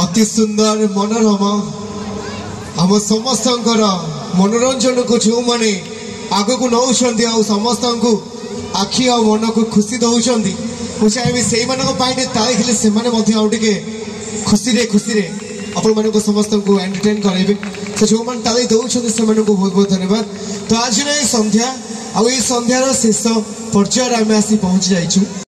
अति सुंदर मनोरम आम समस्त मनोरंजन को जो मैंने आग को नौ समस्त को आखि आ मन को खुशी दौरान मुझे चाहिए से ताली से खुशी खुशी आपण मान समस्त को एंटरटेन करेंगे तो जो मैंने ताली दौरान से बहुत बहुत धन्यवाद। तो आज संध्या आ संध्यार शेष पर्यायर आम आसी पहुंची जाइछू।